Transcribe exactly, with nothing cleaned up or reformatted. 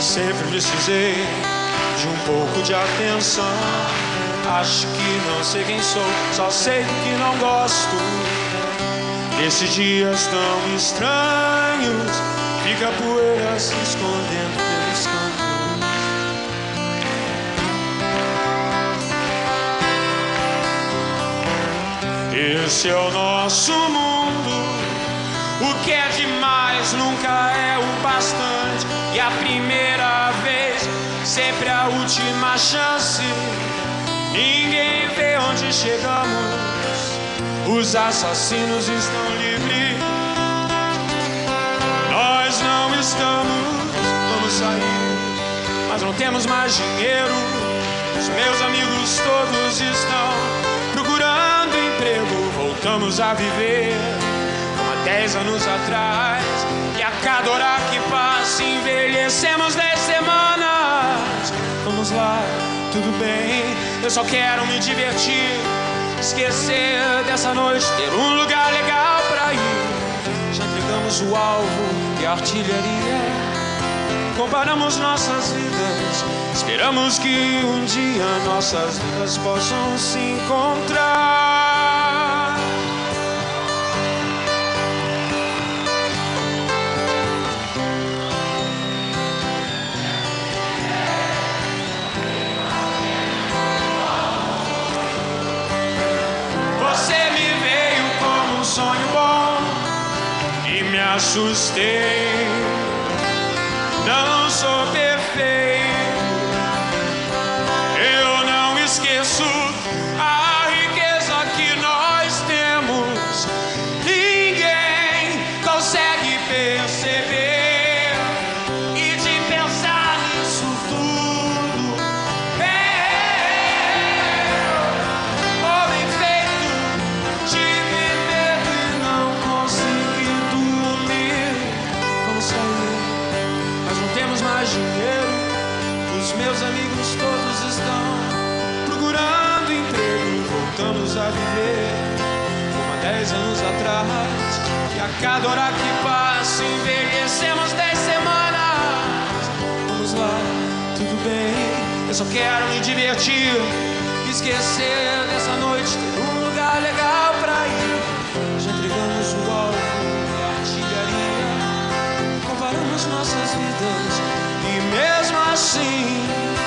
Sempre precisei de um pouco de atenção. Acho que não sei quem sou, só sei do que não gosto. Nesses dias tão estranhos, fica a poeira se escondendo pelos cantos. Esse é o nosso mundo. O que é demais nunca é o bastante. E a primeira vez, sempre a última chance. Ninguém vê onde chegamos. Os assassinos estão livres. Nós não estamos. Vamos sair, mas não temos mais dinheiro. Os meus amigos todos estão procurando emprego. Voltamos a viver como há dez anos atrás. E a cada hora que passa envelhecemos dez semanas. Vamos lá, tudo bem, eu só quero me divertir, esquecer dessa noite, ter um lugar legal pra ir. Já entregamos o alvo e a artilharia, comparamos nossas vidas, esperamos que um dia nossas vidas possam se encontrar. Sonho bom e me assustei. Não sou perfeito, eu não esqueço a riqueza que nós temos. Ninguém consegue perceber e de pensar nisso tudo. Eu, homem feito de dinheiro, os meus amigos todos estão procurando emprego. Voltamos a viver como há dez anos atrás. E a cada hora que passa envelhecemos dez semanas. Vamos lá, tudo bem, eu só quero me divertir, esquecer dessa noite, ter um lugar legal pra ir. Já entregamos o alvo e a artilharia, comparamos nossas vidas. E mesmo assim